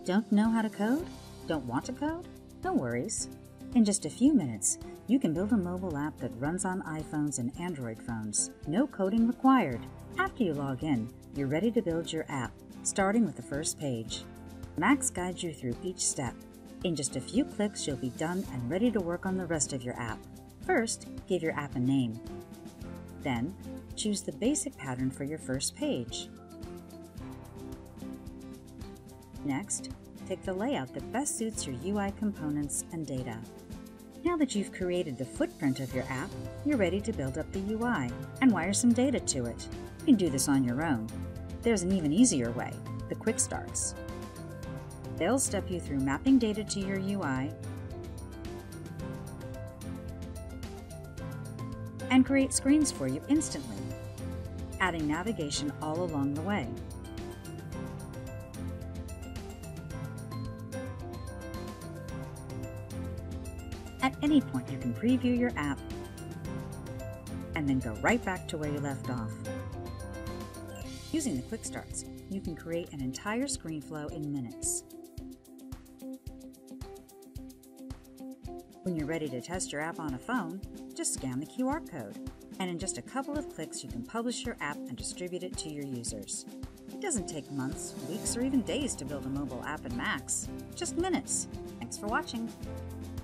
Don't know how to code? Don't want to code? No worries. In just a few minutes, you can build a mobile app that runs on iPhones and Android phones. No coding required. After you log in, you're ready to build your app, starting with the first page. Max guides you through each step. In just a few clicks, you'll be done and ready to work on the rest of your app. First, give your app a name. Then, choose the basic pattern for your first page. Next, pick the layout that best suits your UI components and data. Now that you've created the footprint of your app, you're ready to build up the UI and wire some data to it. You can do this on your own. There's an even easier way, the Quick Starts. They'll step you through mapping data to your UI and create screens for you instantly, adding navigation all along the way. At any point, you can preview your app and then go right back to where you left off. Using the Quick Starts, you can create an entire screen flow in minutes. When you're ready to test your app on a phone, just scan the QR code, and in just a couple of clicks, you can publish your app and distribute it to your users. It doesn't take months, weeks, or even days to build a mobile app in Max, just minutes. Thanks for watching.